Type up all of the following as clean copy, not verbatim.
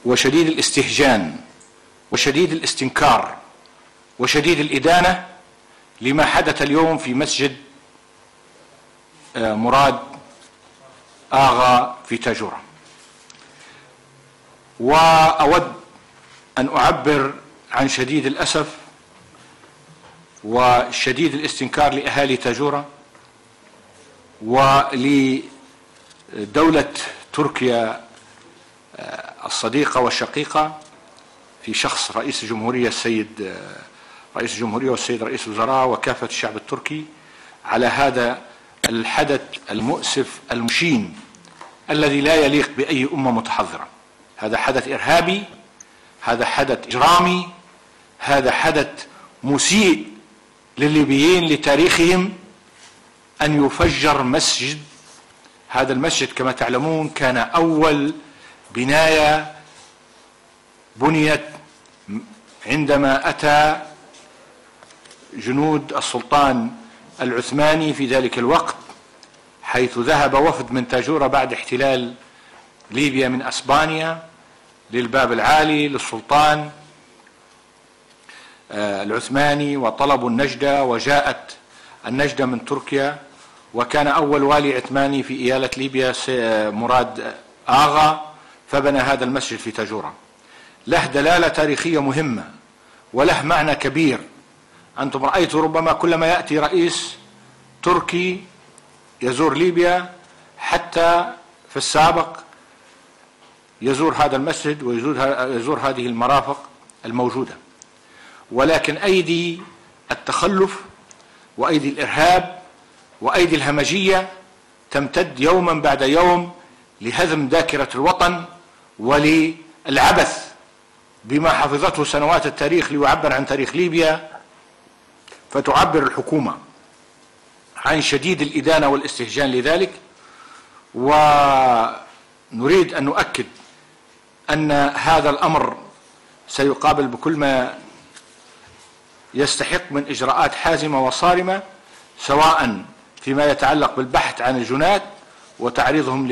وشديد الاستهجان وشديد الاستنكار وشديد الإدانة لما حدث اليوم في مسجد مراد آغا في تاجورة. وأود أن أعبر عن شديد الأسف وشديد الاستنكار لأهالي تاجورة ولدولة تركيا الصديقة والشقيقة في شخص رئيس الجمهورية والسيد رئيس الوزراء وكافة الشعب التركي على هذا الحدث المؤسف المشين الذي لا يليق بأي أمة متحضرة. هذا حدث إرهابي، هذا حدث إجرامي، هذا حدث مسيء للليبيين لتاريخهم أن يفجر مسجد. هذا المسجد كما تعلمون كان أول بناية بنيت عندما أتى جنود السلطان العثماني في ذلك الوقت، حيث ذهب وفد من تاجورة بعد احتلال ليبيا من أسبانيا للباب العالي للسلطان العثماني وطلبوا النجدة، وجاءت النجدة من تركيا، وكان أول والي عثماني في إيالة ليبيا مراد آغا، فبنى هذا المسجد في تاجورة. له دلالة تاريخية مهمة وله معنى كبير. أنتم رأيتوا ربما كلما يأتي رئيس تركي يزور ليبيا حتى في السابق يزور هذا المسجد ويزور هذه المرافق الموجودة، ولكن أيدي التخلف وأيدي الإرهاب وأيدي الهمجية تمتد يوما بعد يوم لهدم ذاكرة الوطن وللعبث بما حفظته سنوات التاريخ ليعبر عن تاريخ ليبيا. فتعبر الحكومة عن شديد الإدانة والاستهجان لذلك، ونريد أن نؤكد أن هذا الأمر سيقابل بكل ما يستحق من إجراءات حازمة وصارمة، سواء فيما يتعلق بالبحث عن الجنات وتعريضهم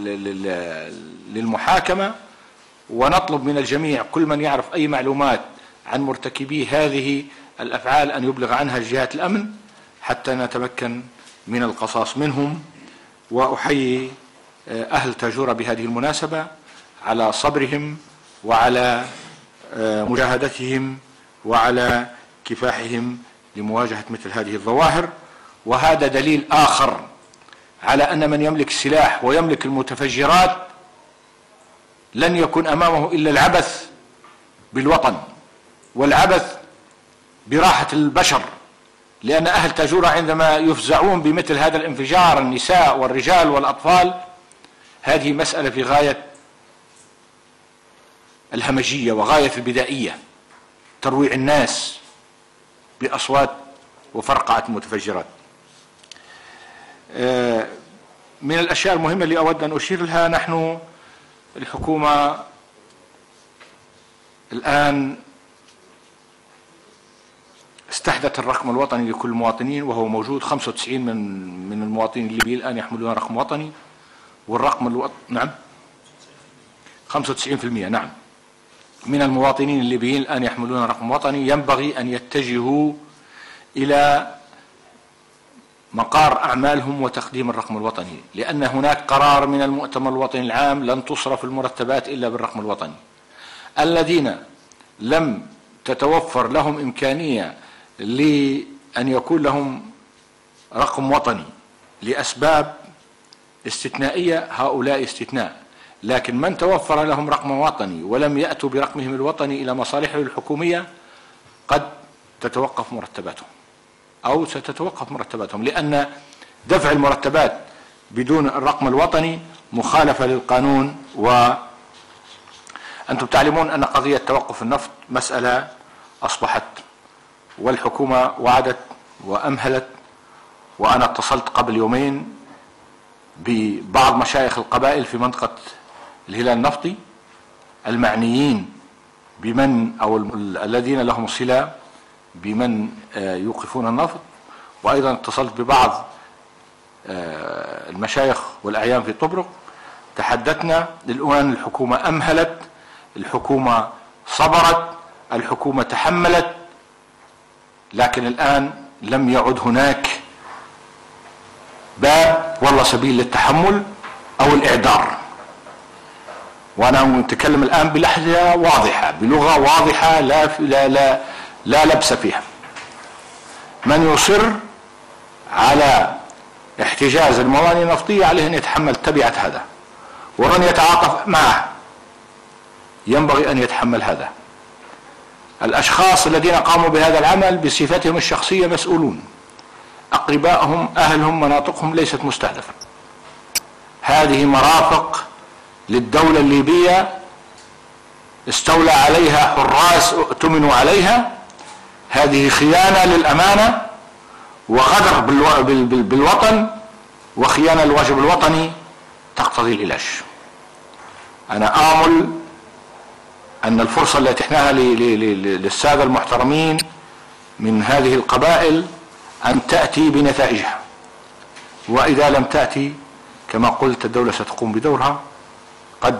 للمحاكمة، ونطلب من الجميع كل من يعرف أي معلومات عن مرتكبي هذه الأفعال أن يبلغ عنها جهات الأمن حتى نتمكن من القصاص منهم. وأحيي أهل تاجورة بهذه المناسبة على صبرهم وعلى مجاهدتهم وعلى كفاحهم لمواجهة مثل هذه الظواهر. وهذا دليل آخر على أن من يملك السلاح ويملك المتفجرات لن يكون أمامه إلا العبث بالوطن والعبث براحة البشر، لأن أهل تاجورة عندما يفزعون بمثل هذا الانفجار، النساء والرجال والأطفال، هذه مسألة في غاية الهمجية وغاية البدائية، ترويع الناس بأصوات وفرقعة المتفجرات. من الأشياء المهمة اللي أود أن أشير لها، نحن الحكومة الآن استحدث الرقم الوطني لكل المواطنين وهو موجود. 95 من المواطنين الليبيين الآن يحملون رقم وطني، والرقم نعم 95% نعم من المواطنين الليبيين الآن يحملون رقم وطني. ينبغي أن يتجهوا إلى مقار أعمالهم وتقديم الرقم الوطني، لأن هناك قرار من المؤتمر الوطني العام لن تصرف المرتبات إلا بالرقم الوطني. الذين لم تتوفر لهم إمكانية لأن يكون لهم رقم وطني لأسباب استثنائية هؤلاء استثناء، لكن من توفر لهم رقم وطني ولم يأتوا برقمهم الوطني إلى مصالحهم الحكومية قد تتوقف مرتباتهم أو ستتوقف مرتباتهم، لأن دفع المرتبات بدون الرقم الوطني مخالفة للقانون. وأنتم تعلمون أن قضية توقف النفط مسألة أصبحت، والحكومة وعدت وأمهلت. وأنا اتصلت قبل يومين ببعض مشايخ القبائل في منطقة الهلال النفطي المعنيين بمن أو الذين لهم صلة بمن يوقفون النفط، وأيضا اتصلت ببعض المشايخ والأعيان في طبرق. تحدثنا. الآن الحكومة أمهلت الحكومة صبرت، الحكومة تحملت، لكن الآن لم يعد هناك باب والله سبيل للتحمل أو الإعذار. وأنا أتكلم الآن بلهجة واضحة، بلغة واضحة لا لبس فيها. من يصر على احتجاز الموانئ النفطية عليه أن يتحمل تبعة هذا، ومن يتعاطف معه ينبغي أن يتحمل هذا. الأشخاص الذين قاموا بهذا العمل بصفتهم الشخصية مسؤولون، أقربائهم أهلهم مناطقهم ليست مستهدفة. هذه مرافق للدولة الليبية استولى عليها حراس اؤتمنوا عليها، هذه خيانة للأمانة وغدر بالوطن وخيانة للواجب الوطني تقتضي العلاج. أنا آمل أن الفرصة التي اتحناها للسادة المحترمين من هذه القبائل أن تأتي بنتائجها، وإذا لم تأتي كما قلت الدولة ستقوم بدورها. قد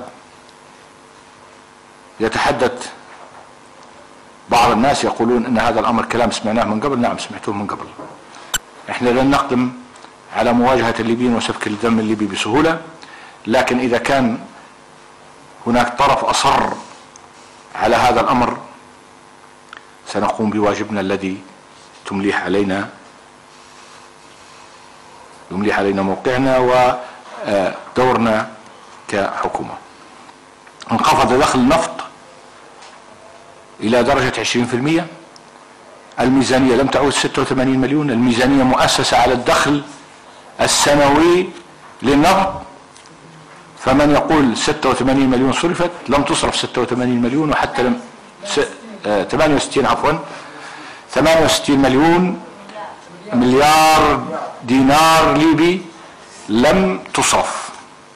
يتحدث بعض الناس يقولون ان هذا الامر كلام سمعناه من قبل. نعم سمعتوه من قبل. احنا لن نقدم على مواجهة الليبيين وسفك الدم الليبي بسهولة، لكن اذا كان هناك طرف اصر على هذا الامر سنقوم بواجبنا الذي يمليه علينا موقعنا ودورنا كحكومة. انخفض دخل النفط الى درجة 20%. الميزانية لم تعود 86 مليون. الميزانية مؤسسة على الدخل السنوي للنفط، فمن يقول 86 مليون صرفت، لم تصرف 86 مليون، وحتى لم 68 مليون مليار دينار ليبي لم تصرف،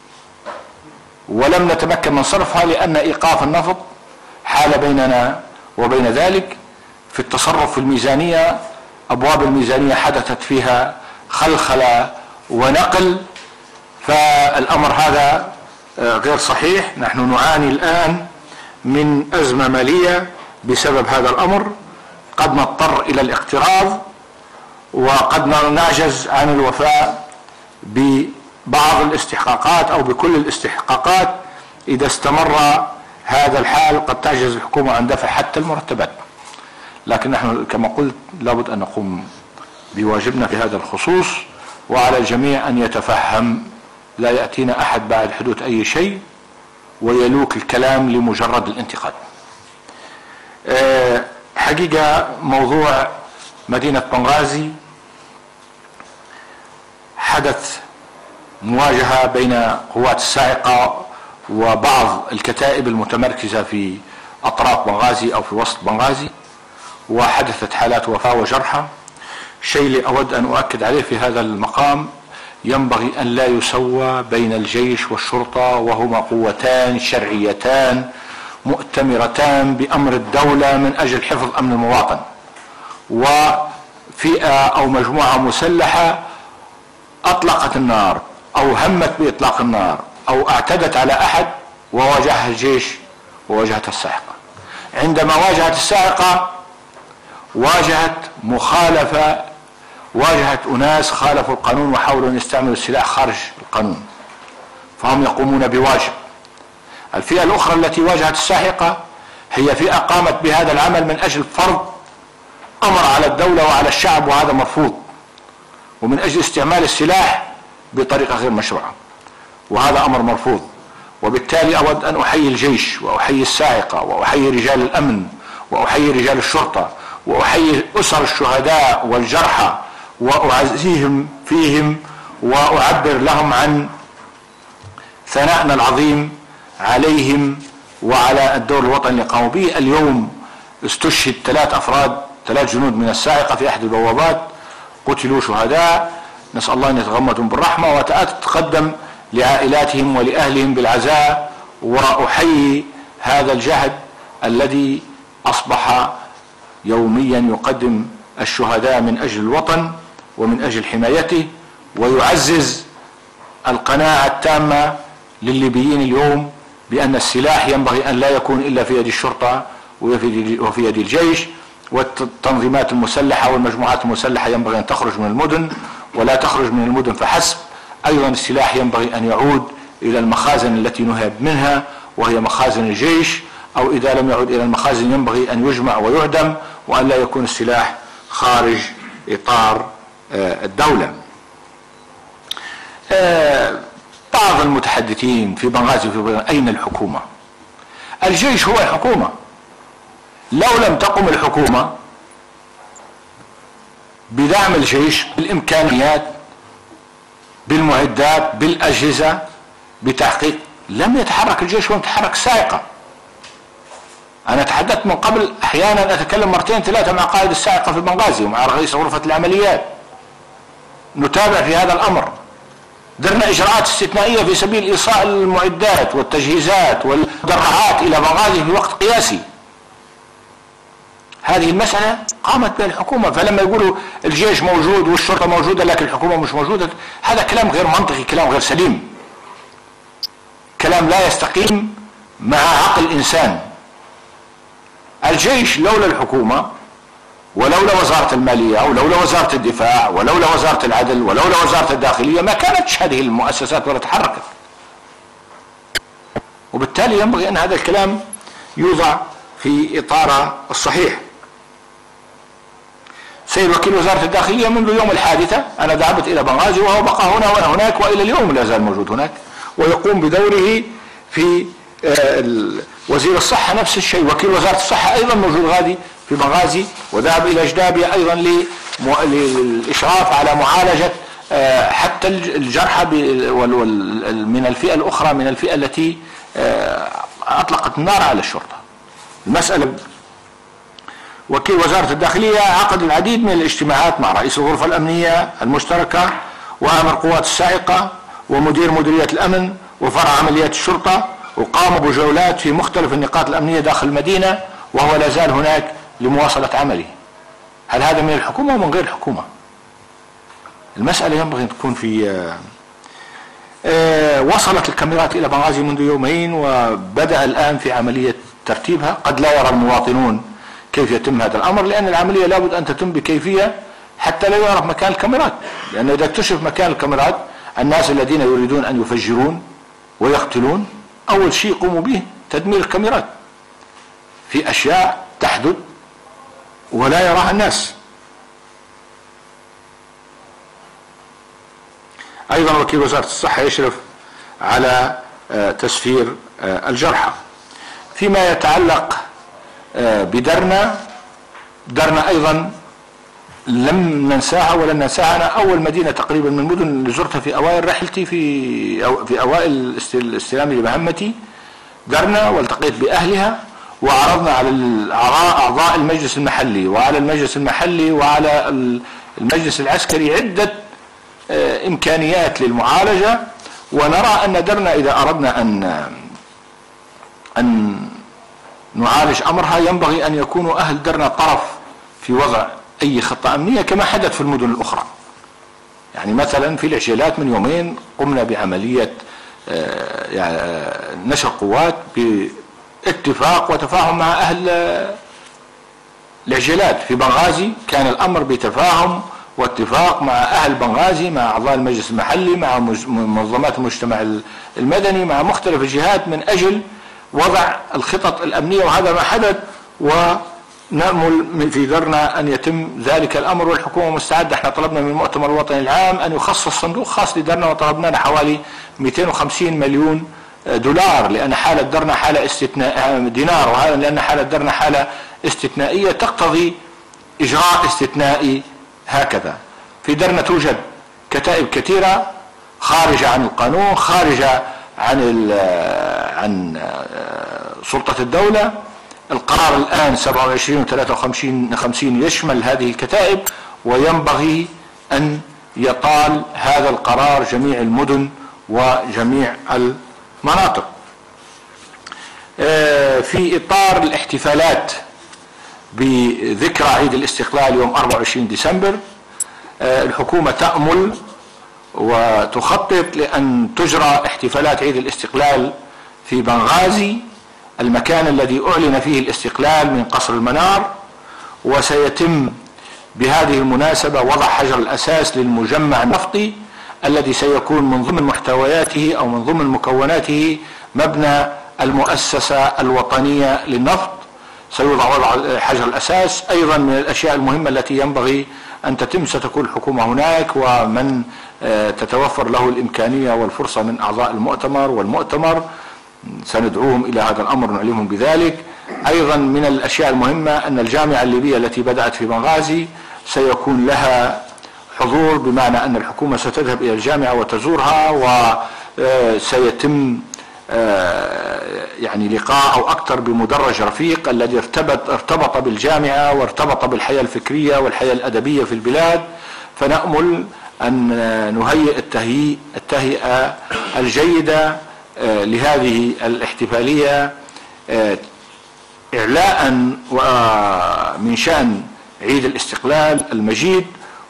ولم نتمكن من صرفها لأن إيقاف النفط حال بيننا وبين ذلك. في التصرف في الميزانية أبواب الميزانية حدثت فيها خلخلة ونقل، فالأمر هذا غير صحيح. نحن نعاني الآن من أزمة مالية بسبب هذا الأمر، قد نضطر إلى الاقتراض وقد نعجز عن الوفاء ببعض الاستحقاقات أو بكل الاستحقاقات. إذا استمر هذا الحال قد تعجز الحكومة عن دفع حتى المرتبات، لكن نحن كما قلت لابد أن نقوم بواجبنا في هذا الخصوص، وعلى الجميع أن يتفهم. لا يأتينا أحد بعد حدوث أي شيء ويلوك الكلام لمجرد الانتقاد. حقيقة موضوع مدينة بنغازي حدث مواجهة بين قوات الصاعقة وبعض الكتائب المتمركزة في أطراف بنغازي أو في وسط بنغازي، وحدثت حالات وفاة وجرحى. شيء اللي أود أن أؤكد عليه في هذا المقام، ينبغي أن لا يسوى بين الجيش والشرطة، وهما قوتان شرعيتان مؤتمرتان بأمر الدولة من أجل حفظ أمن المواطن، وفئة أو مجموعة مسلحة أطلقت النار أو همت بإطلاق النار أو اعتدت على أحد وواجهها الجيش وواجهت الصاعقة. عندما واجهت الصاعقة واجهت مخالفة، واجهت أناس خالفوا القانون وحاولوا أن يستعملوا السلاح خارج القانون، فهم يقومون بواجب. الفئة الأخرى التي واجهت الصاعقة هي فئة قامت بهذا العمل من أجل فرض أمر على الدولة وعلى الشعب، وهذا مرفوض، ومن أجل استعمال السلاح بطريقة غير مشروعة، وهذا أمر مرفوض. وبالتالي أود أن أحيي الجيش وأحيي الصاعقة وأحيي رجال الأمن وأحيي رجال الشرطة وأحيي أسر الشهداء والجرحى وأعزيهم فيهم وأعبر لهم عن ثنائنا العظيم عليهم وعلى الدور الوطني اللي قاموا به. اليوم استشهد 3 أفراد، 3 جنود من الصاعقة في أحد البوابات، قتلوا شهداء، نسأل الله أن يتغمدهم بالرحمة وأتقدم لعائلاتهم ولأهلهم بالعزاء. وأحيي هذا الجهد الذي أصبح يوميا يقدم الشهداء من أجل الوطن ومن أجل حمايته، ويعزز القناعة التامة للليبيين اليوم بأن السلاح ينبغي أن لا يكون إلا في يد الشرطة وفي يد الجيش، والتنظيمات المسلحة والمجموعات المسلحة ينبغي أن تخرج من المدن ولا تخرج من المدن فحسب. أيضا السلاح ينبغي أن يعود إلى المخازن التي نهب منها وهي مخازن الجيش، أو إذا لم يعد إلى المخازن ينبغي أن يجمع ويعدم، وأن لا يكون السلاح خارج إطار الدولة. بعض المتحدثين في بنغازي أين الحكومة؟ الجيش هو الحكومة. لو لم تقم الحكومة بدعم الجيش بالإمكانيات بالمعدات بالأجهزة بتحقيق، لم يتحرك الجيش ولم تتحرك السائقة. أنا تحدثت من قبل، أحيانا أتكلم مرتين ثلاثة مع قائد السائقة في بنغازي ومع رئيس غرفة العمليات، نتابع في هذا الأمر. درنا إجراءات استثنائية في سبيل إيصال المعدات والتجهيزات والدراعات إلى بنغازي في وقت قياسي. هذه المسألة قامت بها الحكومة. فلما يقولوا الجيش موجود والشرطة موجودة لكن الحكومة مش موجودة، هذا كلام غير منطقي، كلام غير سليم، كلام لا يستقيم مع عقل إنسان. الجيش لولا الحكومة ولولا وزارة المالية ولولا وزارة الدفاع ولولا وزارة العدل ولولا وزارة الداخلية ما كانتش هذه المؤسسات ولا تحركت. وبالتالي ينبغي أن هذا الكلام يوضع في إطاره الصحيح. سيد وكيل وزارة الداخلية منذ يوم الحادثة أنا ذهبت إلى بنغازي وهو بقى هنا وأنا هناك وإلى اليوم لا زال موجود هناك، ويقوم بدوره في وزير الصحة نفس الشيء، وكيل وزارة الصحة أيضا موجود غادي في بنغازي وذهب إلى جدابية أيضا للإشراف على معالجة حتى الجرحى من الفئة الأخرى، من الفئة التي أطلقت النار على الشرطة. المسألة وكيل وزارة الداخلية عقد العديد من الاجتماعات مع رئيس الغرفة الأمنية المشتركة وآمر قوات السائقة ومدير مديرية الأمن وفرع عمليات الشرطة، وقاموا بجولات في مختلف النقاط الأمنية داخل المدينة وهو لا زال هناك لمواصلة عمله. هل هذا من الحكومة ومن غير الحكومة؟ المسألة ينبغي أن تكون في وصلت الكاميرات إلى بنغازي منذ يومين وبدأ الآن في عملية ترتيبها. قد لا يرى المواطنون كيف يتم هذا الأمر لأن العملية لابد أن تتم بكيفية حتى لا يعرف مكان الكاميرات، لأن إذا اكتشف مكان الكاميرات الناس الذين يريدون أن يفجرون ويقتلون أول شيء يقوموا به تدمير الكاميرات. في أشياء تحدث ولا يراها الناس. أيضا وكيل وزارة الصحة يشرف على تسفير الجرحى. فيما يتعلق بدرنا أيضا لم ننساها ولن ننساها. أنا أول مدينة تقريبا من المدن اللي زرتها في أوائل رحلتي في أوائل استلامي لمهمتي درنا، والتقيت بأهلها وعرضنا على أعضاء المجلس المحلي وعلى المجلس المحلي وعلى المجلس العسكري عدة إمكانيات للمعالجة. ونرى أن درنا إذا أردنا أن نعالج أمرها ينبغي أن يكونوا أهل درنا طرف في وضع أي خطة أمنية كما حدث في المدن الأخرى. يعني مثلا في العجيلات من يومين قمنا بعملية نشر قوات باتفاق وتفاهم مع أهل العجيلات. في بنغازي كان الأمر بتفاهم واتفاق مع أهل بنغازي، مع أعضاء المجلس المحلي، مع منظمات المجتمع المدني، مع مختلف الجهات من أجل وضع الخطط الأمنية، وهذا ما حدث. ونأمل في درنا أن يتم ذلك الأمر والحكومة مستعدة. احنا طلبنا من المؤتمر الوطني العام أن يخصص صندوق خاص لدرنا وطلبنا له حوالي 250 مليون دولار لأن حالة درنا حالة استثناء دينار، وهذا لأن حالة درنا حالة استثنائية تقتضي إجراء استثنائي هكذا. في درنا توجد كتائب كثيرة خارجة عن القانون، خارجة عن سلطة الدولة. القرار الآن 27 و 53 يشمل هذه الكتائب، وينبغي أن يطال هذا القرار جميع المدن وجميع المناطق. في إطار الاحتفالات بذكرى عيد الاستقلال يوم 24 ديسمبر الحكومة تأمل وتخطط لأن تجرى احتفالات عيد الاستقلال في بنغازي المكان الذي أعلن فيه الاستقلال من قصر المنار، وسيتم بهذه المناسبة وضع حجر الأساس للمجمع النفطي الذي سيكون من ضمن محتوياته أو من ضمن مكوناته مبنى المؤسسة الوطنية للنفط. سيوضع وضع حجر الأساس. أيضا من الأشياء المهمة التي ينبغي أن تتم، ستكون الحكومة هناك ومن تتوفر له الإمكانية والفرصة من أعضاء المؤتمر والمؤتمر سندعوهم إلى هذا الأمر ونعلمهم بذلك. أيضا من الأشياء المهمة أن الجامعة الليبية التي بدأت في بنغازي سيكون لها حضور، بمعنى أن الحكومة ستذهب إلى الجامعة وتزورها، وسيتم يعني لقاء أو أكثر بمدرج رفيق الذي ارتبط بالجامعة وارتبط بالحياة الفكرية والحياة الأدبية في البلاد. فنأمل أن نهيئ التهيئة الجيدة لهذه الاحتفالية إعلاء من شأن عيد الاستقلال المجيد،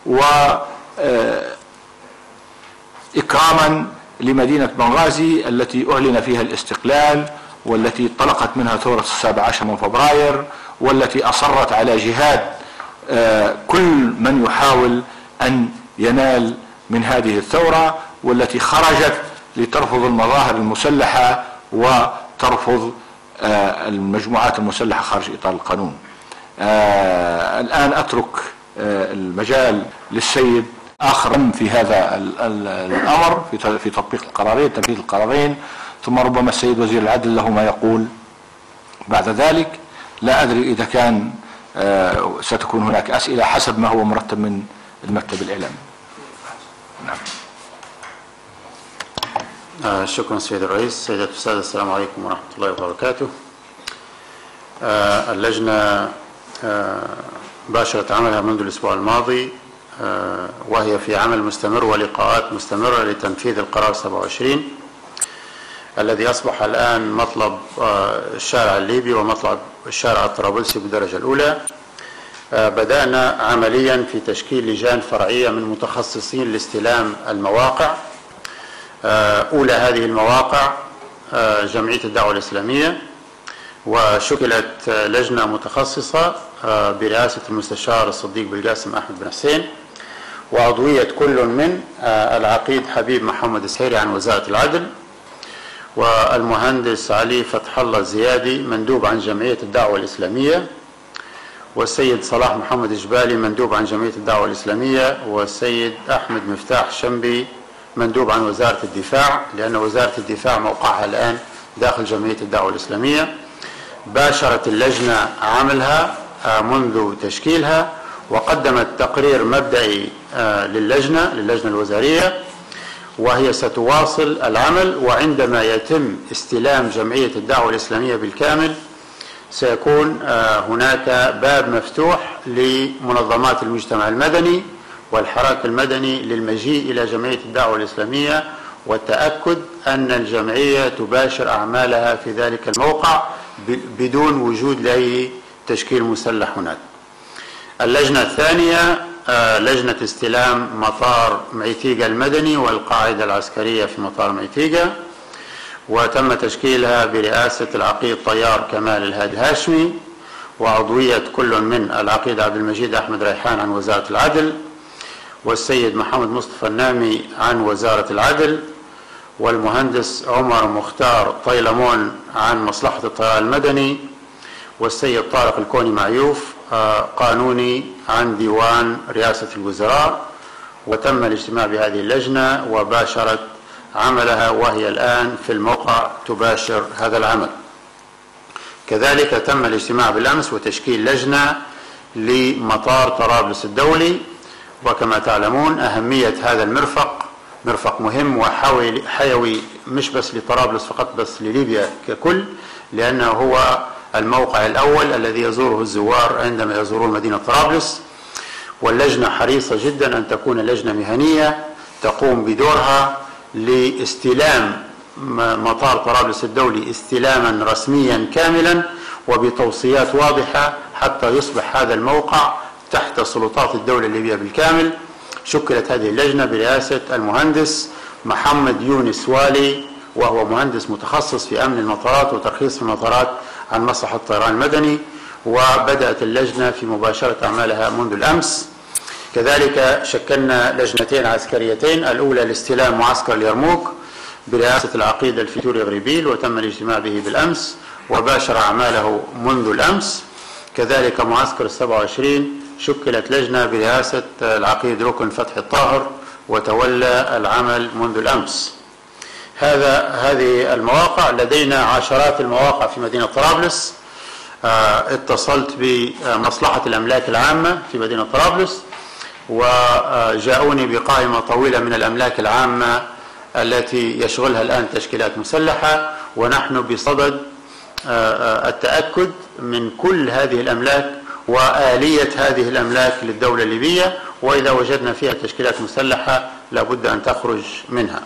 وإكراما لمدينة بنغازي التي أعلن فيها الاستقلال، والتي انطلقت منها ثورة 17 من فبراير، والتي أصرت على جهاد كل من يحاول أن ينال من هذه الثورة، والتي خرجت لترفض المظاهر المسلحة وترفض المجموعات المسلحة خارج إطار القانون. الآن أترك المجال للسيد آخر في هذا الأمر في تطبيق القرارين، تنفيذ القرارين، ثم ربما السيد وزير العدل له ما يقول بعد ذلك. لا أدري إذا كان ستكون هناك أسئلة حسب ما هو مرتب من المكتب الإعلامي. نعم. شكرا سيد الرئيس. سيدات والسادة، السلام عليكم ورحمة الله وبركاته. اللجنة باشرت عملها منذ الأسبوع الماضي، وهي في عمل مستمر ولقاءات مستمرة لتنفيذ القرار 27 الذي أصبح الآن مطلب الشارع الليبي ومطلب الشارع الطرابلسي بالدرجة الأولى. بدأنا عمليا في تشكيل لجان فرعية من متخصصين لاستلام المواقع. أولى هذه المواقع جمعية الدعوة الإسلامية، وشكلت لجنة متخصصة برئاسة المستشار الصديق بالقاسم أحمد بن حسين، وعضوية كل من العقيد حبيب محمد السهيري عن وزارة العدل، والمهندس علي فتح الله الزيادي مندوب عن جمعية الدعوة الإسلامية، والسيد صلاح محمد الجبالي مندوب عن جمعية الدعوة الإسلامية، والسيد أحمد مفتاح شنبي مندوب عن وزارة الدفاع، لأن وزارة الدفاع موقعها الآن داخل جمعية الدعوة الإسلامية. باشرت اللجنة عملها منذ تشكيلها، وقدمت تقرير مبدئي للجنة الوزارية، وهي ستواصل العمل. وعندما يتم استلام جمعية الدعوة الإسلامية بالكامل سيكون هناك باب مفتوح لمنظمات المجتمع المدني والحراك المدني للمجيء إلى جمعية الدعوة الإسلامية، والتأكد أن الجمعية تباشر أعمالها في ذلك الموقع بدون وجود لأي تشكيل مسلح هناك. اللجنة الثانية لجنة استلام مطار معيتيقا المدني والقاعدة العسكرية في مطار معيتيقا، وتم تشكيلها برئاسة العقيد طيار كمال الهادي الهاشمي، وعضوية كل من العقيد عبد المجيد أحمد ريحان عن وزارة العدل، والسيد محمد مصطفى النامي عن وزارة العدل، والمهندس عمر مختار طيلمون عن مصلحة الطيران المدني، والسيد طارق الكوني معيوف قانوني عن ديوان رئاسة الوزراء. وتم الاجتماع بهذه اللجنة وباشرت عملها، وهي الآن في الموقع تباشر هذا العمل. كذلك تم الاجتماع بالأمس وتشكيل لجنة لمطار طرابلس الدولي، وكما تعلمون أهمية هذا المرفق مرفق مهم وحيوي، مش بس لطرابلس فقط، بس لليبيا ككل، لأنه هو الموقع الأول الذي يزوره الزوار عندما يزورون مدينة طرابلس. واللجنة حريصة جدا أن تكون لجنة مهنية تقوم بدورها لاستلام مطار طرابلس الدولي استلاما رسميا كاملا وبتوصيات واضحة حتى يصبح هذا الموقع تحت سلطات الدولة الليبية بالكامل. شكلت هذه اللجنة برئاسة المهندس محمد يونس والي، وهو مهندس متخصص في أمن المطارات وترخيص المطارات عن مصلحة الطيران المدني، وبدأت اللجنة في مباشرة أعمالها منذ الأمس. كذلك شكلنا لجنتين عسكريتين، الأولى لاستلام معسكر اليرموك برئاسة العقيد الفيتوري غريبيل، وتم الاجتماع به بالأمس وباشر أعماله منذ الأمس. كذلك معسكر 27 شكلت لجنة برئاسة العقيد ركن فتحي الطاهر وتولى العمل منذ الأمس. هذه المواقع، لدينا عشرات المواقع في مدينة طرابلس. اتصلت بمصلحة الأملاك العامة في مدينة طرابلس وجاءوني بقائمة طويلة من الأملاك العامة التي يشغلها الآن تشكيلات مسلحة، ونحن بصدد التأكد من كل هذه الأملاك وآلية هذه الأملاك للدولة الليبية، وإذا وجدنا فيها تشكيلات مسلحة لابد أن تخرج منها.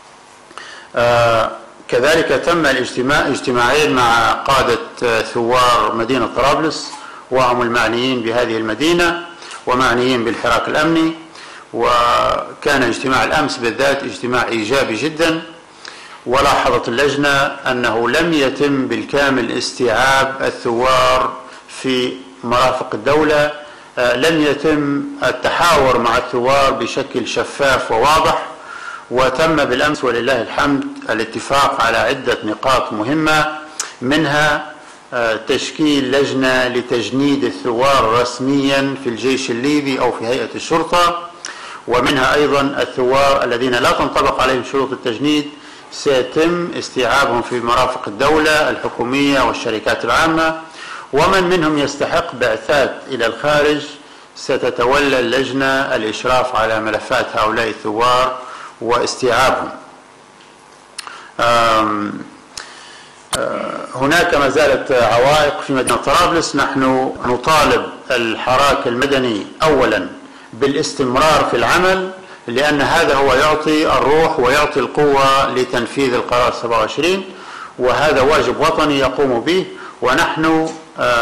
كذلك تم اجتماعين مع قادة ثوار مدينة طرابلس وهم المعنيين بهذه المدينة ومعنيين بالحراك الأمني، وكان اجتماع الأمس بالذات اجتماع إيجابي جدا. ولاحظت اللجنة أنه لم يتم بالكامل استيعاب الثوار في مرافق الدولة، لم يتم التحاور مع الثوار بشكل شفاف وواضح، وتم بالأمس ولله الحمد الاتفاق على عدة نقاط مهمة، منها تشكيل لجنة لتجنيد الثوار رسميا في الجيش الليبي أو في هيئة الشرطة، ومنها أيضا الثوار الذين لا تنطبق عليهم شروط التجنيد سيتم استيعابهم في مرافق الدولة الحكومية والشركات العامة، ومن منهم يستحق بعثات إلى الخارج ستتولى اللجنة الإشراف على ملفات هؤلاء الثوار واستيعابهم. هناك ما زالت عوائق في مدينة طرابلس. نحن نطالب الحراك المدني أولا بالاستمرار في العمل، لأن هذا هو يعطي الروح ويعطي القوة لتنفيذ القرار 27، وهذا واجب وطني يقوم به، ونحن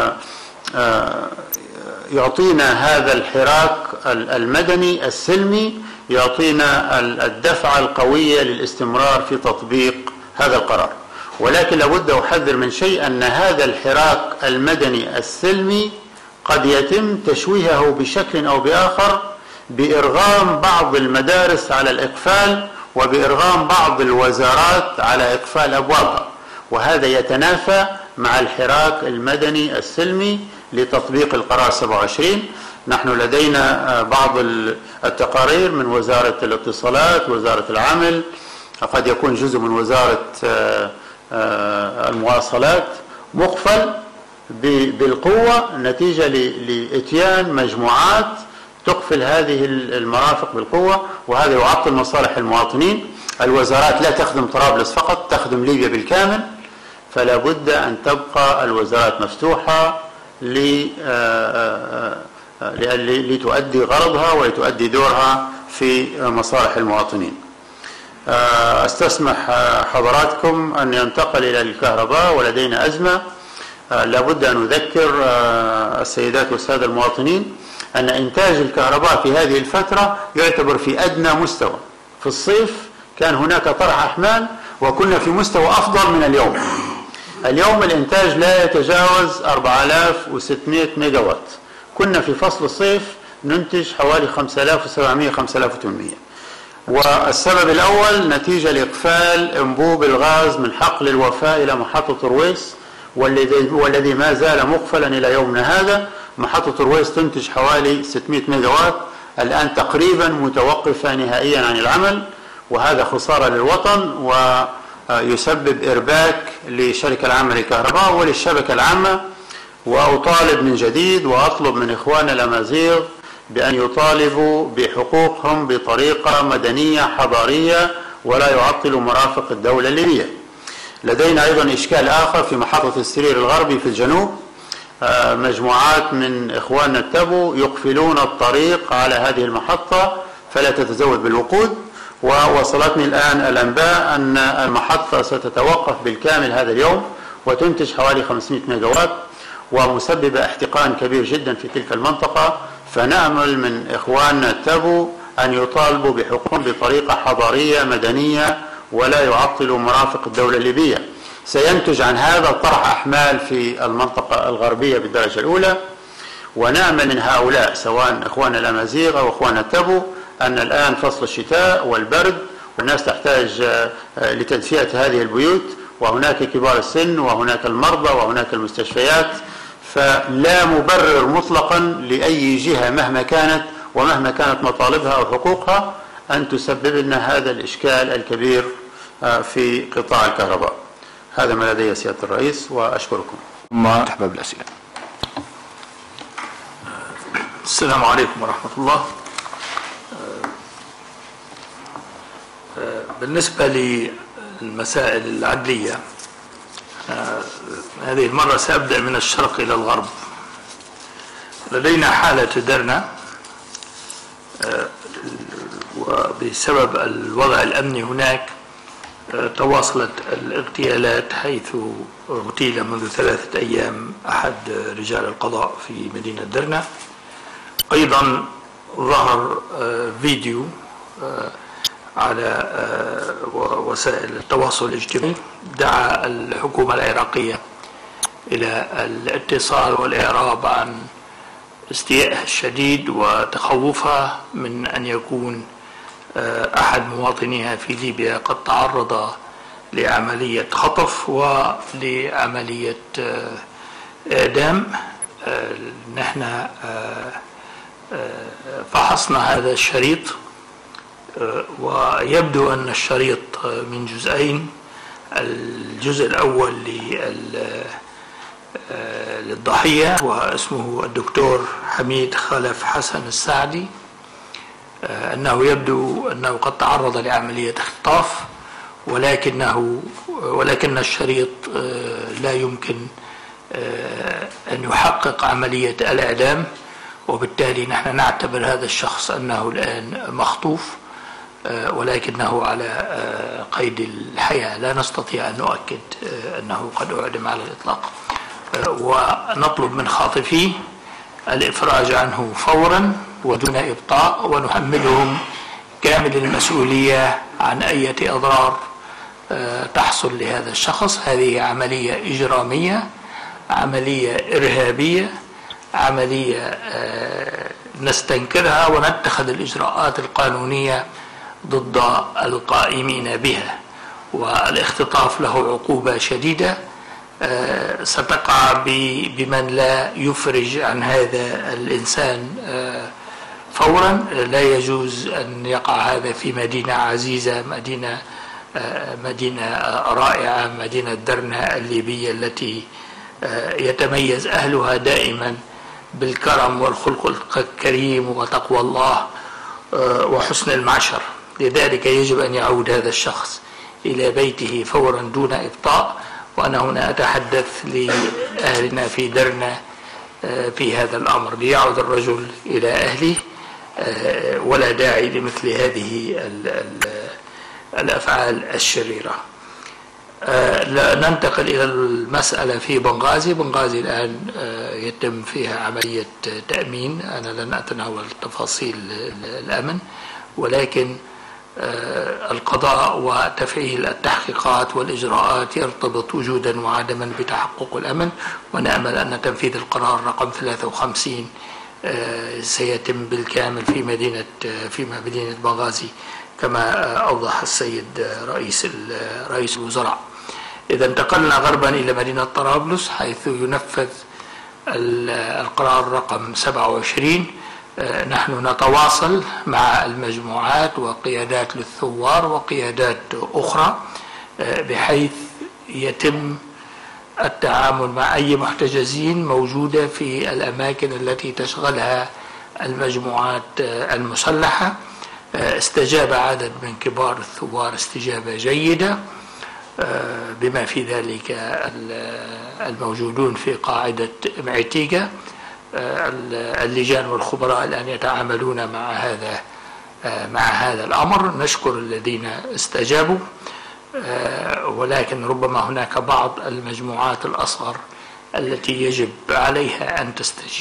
يعطينا هذا الحراك المدني السلمي يعطينا الدفعة القوية للاستمرار في تطبيق هذا القرار. ولكن لابد أحذر من شيء، أن هذا الحراك المدني السلمي قد يتم تشويهه بشكل أو بآخر بإرغام بعض المدارس على الإقفال وبإرغام بعض الوزارات على إقفال أبوابها، وهذا يتنافى مع الحراك المدني السلمي لتطبيق القرار 27. نحن لدينا بعض التقارير من وزارة الاتصالات، وزارة العمل، قد يكون جزء من وزارة المواصلات مقفل بالقوة نتيجة لإتيان مجموعات تقفل هذه المرافق بالقوة، وهذا يعطل مصالح المواطنين. الوزارات لا تخدم طرابلس فقط، تخدم ليبيا بالكامل، فلا بد أن تبقى الوزارات مفتوحة لتؤدي غرضها ولتؤدي دورها في مصالح المواطنين. استسمح حضراتكم أن ينتقل إلى الكهرباء، ولدينا أزمة. لابد أن أذكر السيدات والسادة المواطنين أن إنتاج الكهرباء في هذه الفترة يعتبر في أدنى مستوى. في الصيف كان هناك طرح أحمال وكنا في مستوى أفضل من اليوم. اليوم الإنتاج لا يتجاوز 4600 ميجاوات، كنا في فصل الصيف ننتج حوالي 5700-5800. والسبب الأول نتيجة لإقفال أنبوب الغاز من حقل الوفاء إلى محطة رويس، والذي ما زال مقفلا إلى يومنا هذا. محطة رويس تنتج حوالي 600 ميجاوات، الآن تقريبا متوقفة نهائيا عن العمل، وهذا خسارة للوطن ويسبب إرباك للشركة العامة للكهرباء وللشبكة العامة. وأطالب من جديد وأطلب من إخواننا الأمازيغ بأن يطالبوا بحقوقهم بطريقة مدنية حضارية ولا يعطلوا مرافق الدولة الليبية. لدينا أيضا إشكال آخر في محطة السرير الغربي في الجنوب، مجموعات من إخواننا التبو يقفلون الطريق على هذه المحطة فلا تتزود بالوقود، ووصلتني الآن الأنباء أن المحطة ستتوقف بالكامل هذا اليوم وتنتج حوالي 500 ميجاوات، ومسببة احتقان كبير جدا في تلك المنطقة. فنأمل من إخواننا التبو أن يطالبوا بحقوقهم بطريقة حضارية مدنية ولا يعطلوا مرافق الدولة الليبية. سينتج عن هذا طرح أحمال في المنطقة الغربية بالدرجة الأولى، ونأمل من هؤلاء سواء إخواننا الأمازيغ أو إخواننا التبو أن الآن فصل الشتاء والبرد والناس تحتاج لتدفئة هذه البيوت، وهناك كبار السن وهناك المرضى وهناك المستشفيات، فلا مبرر مطلقا لأي جهة مهما كانت ومهما كانت مطالبها أو حقوقها أن تسبب لنا هذا الإشكال الكبير في قطاع الكهرباء. هذا ما لدي سيادة الرئيس، وأشكركم. ما تحبب الأسئلة. السلام عليكم ورحمة الله. بالنسبة للمسائل العدلية، هذه المرة سأبدأ من الشرق إلى الغرب. لدينا حالة درنا، وبسبب الوضع الأمني هناك تواصلت الاغتيالات، حيث اغتيل منذ 3 أيام أحد رجال القضاء في مدينة درنا. أيضا ظهر فيديو على وسائل التواصل الاجتماعي دعا الحكومة العراقية إلى الاتصال والإعراب عن استيائها الشديد وتخوفها من أن يكون أحد مواطنيها في ليبيا قد تعرض لعملية خطف ولعملية إعدام. نحن فحصنا هذا الشريط، ويبدو أن الشريط من جزئين. الجزء الأول للضحية واسمه الدكتور حميد خلف حسن السعدي، أنه يبدو أنه قد تعرض لعملية اختطاف، ولكن الشريط لا يمكن أن يحقق عملية الإعدام، وبالتالي نحن نعتبر هذا الشخص أنه الآن مخطوف، ولكنه على قيد الحياة. لا نستطيع أن نؤكد أنه قد أعدم على الإطلاق، ونطلب من خاطفيه الإفراج عنه فورا ودون إبطاء، ونحملهم كامل المسؤولية عن أي أضرار تحصل لهذا الشخص. هذه عملية إجرامية، عملية إرهابية، عملية نستنكرها ونتخذ الإجراءات القانونية ضد القائمين بها. والاختطاف له عقوبة شديدة ستقع بمن لا يفرج عن هذا الإنسان فورا. لا يجوز أن يقع هذا في مدينة عزيزة، مدينة رائعة، مدينة درنا الليبية التي يتميز أهلها دائما بالكرم والخلق الكريم وتقوى الله وحسن المعشر. لذلك يجب أن يعود هذا الشخص إلى بيته فورا دون إبطاء. وأنا هنا أتحدث لأهلنا في درنا في هذا الأمر، ليعود الرجل إلى أهله، ولا داعي لمثل هذه الأفعال الشريرة. ننتقل إلى المسألة في بنغازي. بنغازي الآن يتم فيها عملية تأمين. أنا لن أتناول تفاصيل الأمن، ولكن القضاء وتفعيل التحقيقات والإجراءات يرتبط وجودا وعدما بتحقق الأمن، ونأمل أن تنفيذ القرار رقم 53 سيتم بالكامل في مدينة بنغازي كما أوضح السيد رئيس الوزراء. إذا انتقلنا غربا إلى مدينة طرابلس، حيث ينفذ القرار رقم 27. نحن نتواصل مع المجموعات وقيادات للثوار وقيادات أخرى بحيث يتم التعامل مع أي محتجزين موجودة في الأماكن التي تشغلها المجموعات المسلحة. استجاب عدد من كبار الثوار استجابة جيدة، بما في ذلك الموجودون في قاعدة معتيقة. اللجان والخبراء الآن يتعاملون مع هذا الأمر. نشكر الذين استجابوا، ولكن ربما هناك بعض المجموعات الأصغر التي يجب عليها أن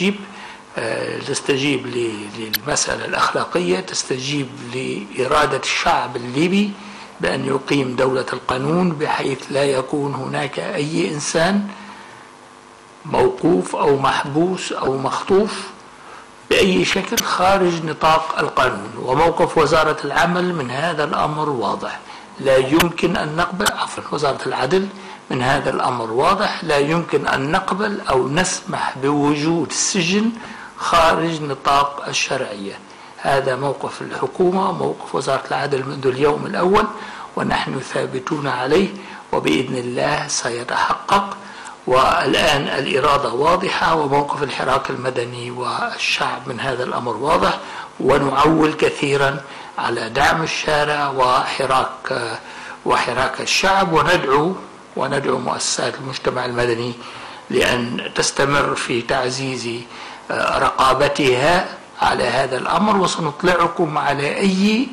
تستجيب للمسألة الأخلاقية، تستجيب لإرادة الشعب الليبي بأن يقيم دولة القانون بحيث لا يكون هناك أي إنسان موقوف أو محبوس أو مخطوف بأي شكل خارج نطاق القانون. وموقف وزارة العمل من هذا الأمر واضح، لا يمكن أن نقبل، عفوا وزارة العدل من هذا الأمر واضح، لا يمكن أن نقبل أو نسمح بوجود سجن خارج نطاق الشرعية. هذا موقف الحكومة وموقف وزارة العدل منذ اليوم الأول، ونحن ثابتون عليه وبإذن الله سيتحقق. والآن الإرادة واضحة وموقف الحراك المدني والشعب من هذا الأمر واضح، ونعول كثيرا على دعم الشارع وحراك الشعب، وندعو مؤسسات المجتمع المدني لأن تستمر في تعزيز رقابتها على هذا الأمر، وسنطلعكم على أي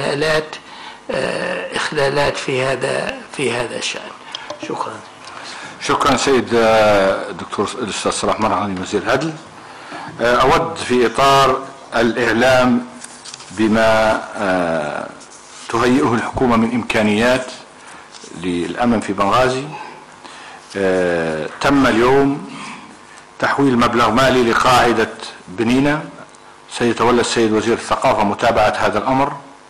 إخلالات في هذا الشأن. شكرا. شكرا سيد دكتور الأستاذ صلاح مرغني وزير العدل. أود في إطار الإعلام بما تهيئه الحكومة من إمكانيات للأمن في بنغازي، تم اليوم تحويل مبلغ مالي لقاعدة بنينة، سيتولى السيد وزير الثقافة متابعة هذا الأمر،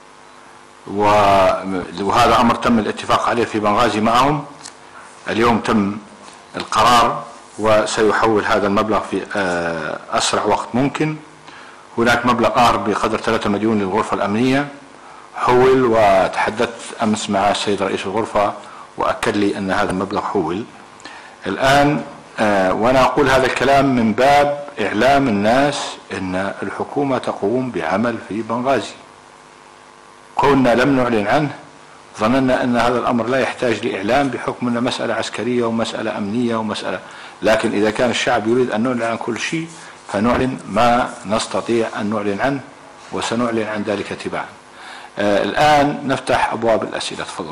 وهذا أمر تم الاتفاق عليه في بنغازي معهم. اليوم تم القرار وسيحول هذا المبلغ في أسرع وقت ممكن. هناك مبلغ آخر بقدر 3 مليون للغرفة الأمنية حول، وتحدثت أمس مع السيد رئيس الغرفة وأكد لي أن هذا المبلغ حول الآن. وأنا أقول هذا الكلام من باب إعلام الناس أن الحكومة تقوم بعمل في بنغازي. كنا لم نعلن عنه، ظننا أن هذا الأمر لا يحتاج لإعلام بحكم أنه مسألة عسكرية ومسألة أمنية ومسألة، لكن إذا كان الشعب يريد أن نعلن عن كل شيء فنعلن ما نستطيع أن نعلن عنه، وسنعلن عن ذلك تباعا. الآن نفتح أبواب الأسئلة، تفضلوا.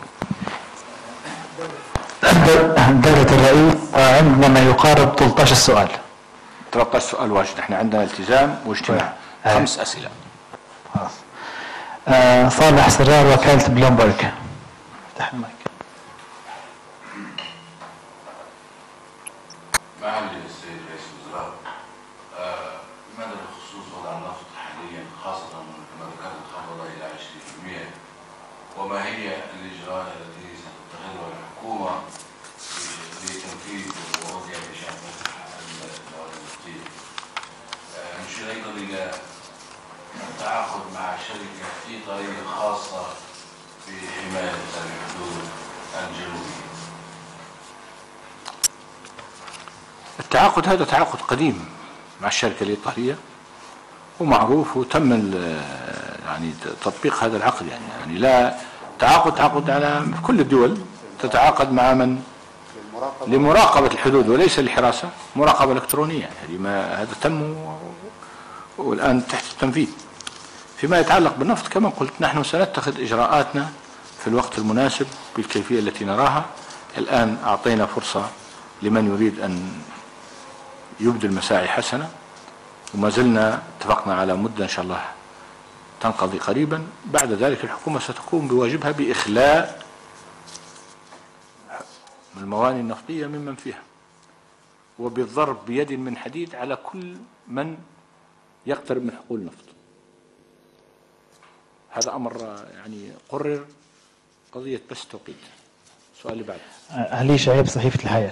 دولة الرئيس عندنا ما يقارب 13 سؤال. 13 سؤال واجد، احنا عندنا التزام واجتماع. 5 أسئلة. صالح سرار وكالة بلومبرج. افتح المايك. معالي السيد رئيس الوزراء، ماذا بخصوص وضع النفط حاليا، خاصة كما ذكرت انخفض إلى 20%، وما هي الإجراءات التي ستتخذها الحكومة لتنفيذ ووضع بشأن المواد النفطية؟ نشير أيضا إلى التعاقد مع شركة في طريقة خاصة في حماية الحدود الجنوبية. التعاقد هذا تعاقد قديم مع الشركة الإيطالية ومعروف، وتم يعني تطبيق هذا العقد. يعني لا تعاقد على كل الدول تتعاقد مع من لمراقبة الحدود وليس للحراسة، مراقبة إلكترونية. يعني ما هذا تم والآن تحت التنفيذ. فيما يتعلق بالنفط كما قلت نحن سنتخذ إجراءاتنا في الوقت المناسب بالكيفية التي نراها. الآن أعطينا فرصة لمن يريد أن يبدو المساعي حسنة، وما زلنا اتفقنا على مدة إن شاء الله تنقضي قريبا. بعد ذلك الحكومة ستقوم بواجبها بإخلاء الموانئ النفطية ممن فيها، وبالضرب بيد من حديد على كل من يقترب من حقول النفط. هذا أمر يعني قرر، قضية بس توقيت. السؤال اللي بعده. علي شعيب، صحيفة الحياة.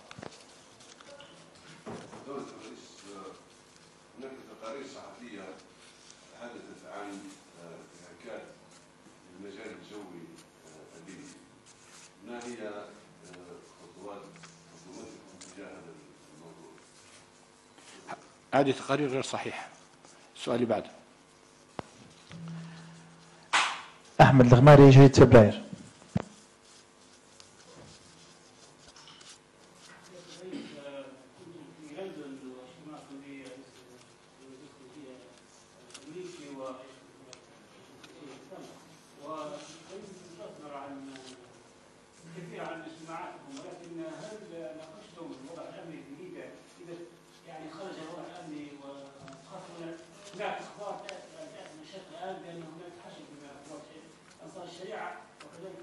هناك تقارير صحفية تحدثت عن انتهاكات المجال الجوي الليبي. ما هي خطوات حكومتكم تجاه هذا الموضوع؟ هذه تقارير غير صحيحة. السؤال اللي بعده. أحمد الغماري، جريدة فبراير. الشريعة وكذلك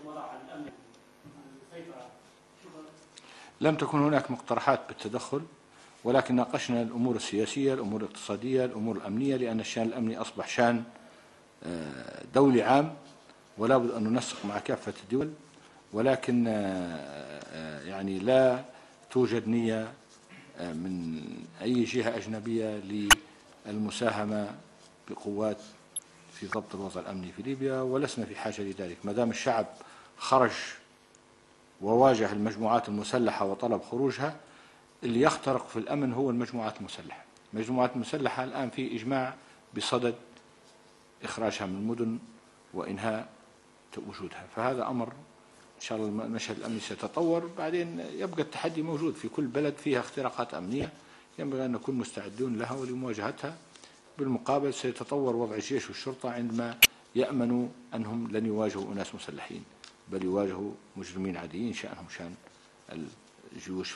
لم تكن هناك مقترحات بالتدخل، ولكن ناقشنا الأمور السياسية، الأمور الاقتصادية، الأمور الأمنية، لأن الشأن الأمني أصبح شأن دولي عام ولا بد أن ننسق مع كافة الدول، ولكن يعني لا توجد نية من أي جهة أجنبية للمساهمة بقوات في ضبط الوضع الأمني في ليبيا، ولسنا في حاجة لذلك. ما دام الشعب خرج وواجه المجموعات المسلحة وطلب خروجها، اللي يخترق في الأمن هو المجموعات المسلحة. المجموعات المسلحة الآن في إجماع بصدد إخراجها من المدن وإنهاء وجودها، فهذا أمر إن شاء الله المشهد الأمني سيتطور. بعدين يبقى التحدي موجود في كل بلد فيها اختراقات أمنية، ينبغي أن نكون مستعدون لها ولمواجهتها. بالمقابل سيتطور وضع الجيش والشرطة عندما يأمنوا أنهم لن يواجهوا أناس مسلحين، بل يواجهوا مجرمين عاديين شأنهم شأن الجيوش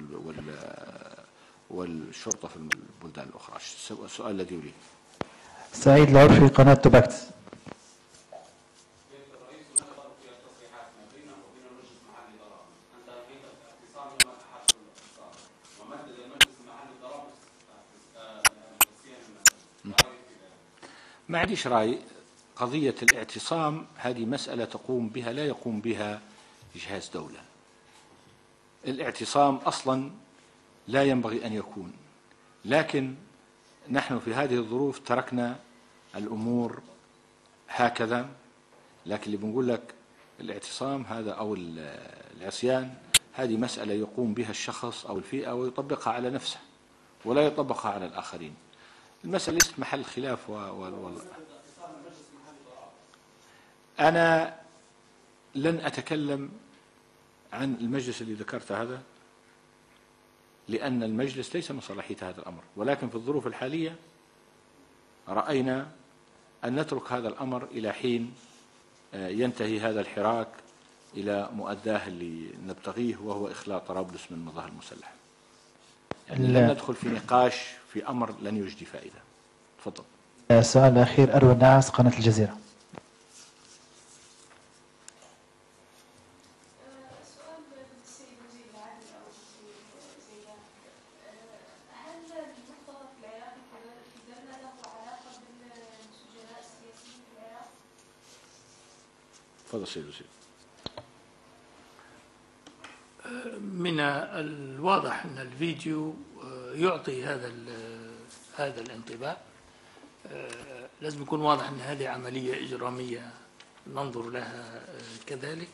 والشرطة في البلدان الأخرى. السؤال الذي يريد. سعيد العرفي، قناة توباكت. ما عنديش رأي. قضية الاعتصام هذه مسألة تقوم بها لا يقوم بها جهاز دولة. الاعتصام أصلا لا ينبغي أن يكون، لكن نحن في هذه الظروف تركنا الأمور هكذا. لكن اللي بنقول لك الاعتصام هذا أو العصيان هذه مسألة يقوم بها الشخص أو الفئة ويطبقها على نفسه ولا يطبقها على الآخرين. المسألة ليست محل خلاف أنا لن أتكلم عن المجلس اللي ذكرت هذا، لأن المجلس ليس من صلاحية هذا الأمر، ولكن في الظروف الحالية رأينا أن نترك هذا الأمر إلى حين ينتهي هذا الحراك إلى مؤداه اللي نبتغيه، وهو إخلاء طرابلس من المظاهر المسلحة. يعني لن ندخل في نقاش في أمر لن يجدي فائدة. تفضل. السؤال الأخير، أروى الناعس، قناة الجزيرة. تفضل سيد وزير. من الواضح أن الفيديو يعطي هذا الانطباع. لازم يكون واضح أن هذه عملية إجرامية ننظر لها كذلك،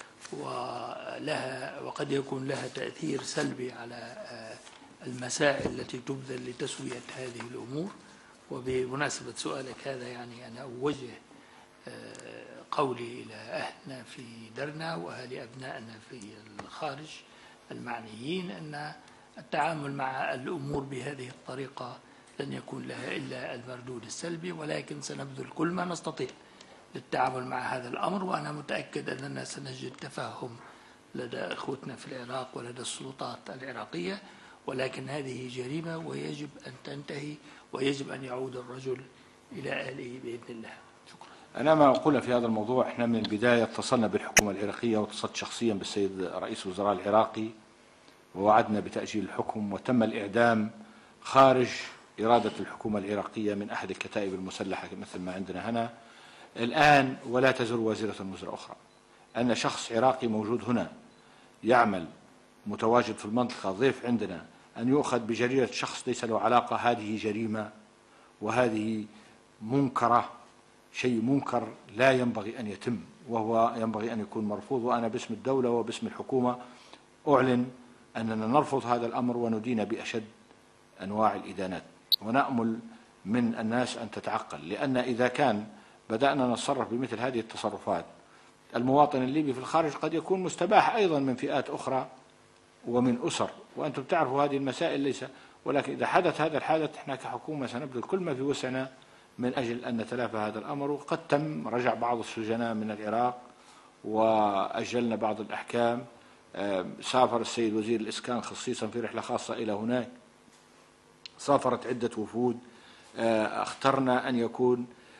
وقد يكون لها تأثير سلبي على المساعي التي تبذل لتسوية هذه الأمور. وبمناسبة سؤالك هذا يعني أنا أوجه قولي إلى أهلنا في درنا وأهل أبنائنا في الخارج المعنيين أن التعامل مع الأمور بهذه الطريقة لن يكون لها إلا المردود السلبي، ولكن سنبذل كل ما نستطيع للتعامل مع هذا الأمر. وأنا متأكد أننا سنجد تفاهم لدى إخوتنا في العراق ولدى السلطات العراقية، ولكن هذه جريمة ويجب أن تنتهي ويجب أن يعود الرجل إلى أهله بإذن الله. شكرا. أنا ما أقول في هذا الموضوع، إحنا من البداية اتصلنا بالحكومة العراقية واتصلت شخصيا بالسيد رئيس الوزراء العراقي ووعدنا بتأجيل الحكم، وتم الإعدام خارج إرادة الحكومة العراقية من أحد الكتائب المسلحة مثل ما عندنا هنا الآن. ولا تزر وازرة وزر أخرى. أن شخص عراقي موجود هنا يعمل متواجد في المنطقة ضيف عندنا أن يؤخذ بجريرة شخص ليس له علاقة، هذه جريمة وهذه منكرة، شيء منكر لا ينبغي أن يتم، وهو ينبغي أن يكون مرفوض. وأنا باسم الدولة وباسم الحكومة أعلن أننا نرفض هذا الأمر وندين بأشد أنواع الإدانات، ونأمل من الناس أن تتعقل، لأن إذا كان بدأنا نتصرف بمثل هذه التصرفات المواطن الليبي في الخارج قد يكون مستباح أيضا من فئات أخرى ومن أسر، وأنتم تعرفوا هذه المسائل ليس. ولكن إذا حدث هذا الحادث احنا كحكومة سنبذل كل ما في وسعنا من أجل أن نتلافى هذا الأمر. وقد تم رجع بعض السجناء من العراق وأجلنا بعض الأحكام. سافر السيد وزير الإسكان خصيصا في رحلة خاصة إلى هناك، سافرت عدة وفود. اخترنا أن يكون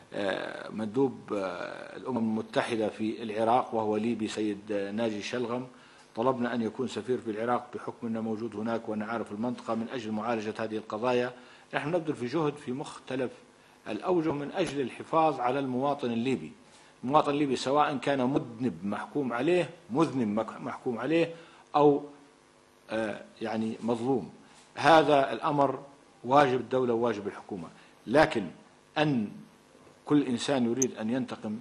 مندوب الأمم المتحدة في العراق وهو ليبي سيد ناجي شلغم. طلبنا أن يكون سفير في العراق بحكم أنه موجود هناك وأن عارف المنطقة من أجل معالجة هذه القضايا. نحن نبذل في جهد في مختلف الأوجه من أجل الحفاظ على المواطن الليبي. المواطن الليبي سواء كان مذنب محكوم عليه أو يعني مظلوم، هذا الأمر واجب الدولة وواجب الحكومة. لكن أن كل إنسان يريد أن ينتقم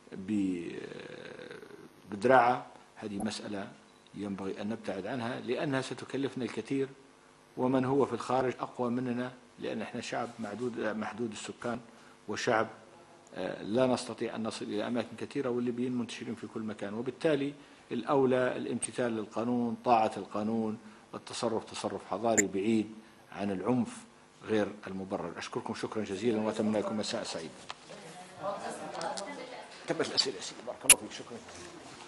بدراعة، هذه مسألة ينبغي أن نبتعد عنها، لأنها ستكلفنا الكثير، ومن هو في الخارج أقوى مننا، لأن احنا شعب محدود السكان، وشعب لا نستطيع أن نصل إلى أماكن كثيرة، والليبيين منتشرين في كل مكان. وبالتالي الأولى الامتثال للقانون، طاعة القانون، والتصرف تصرف حضاري بعيد عن العنف غير المبرر. أشكركم شكرا جزيلا وأتمنى لكم مساء سعيد. تبت الأسئلة بارك الله فيك. شكرا.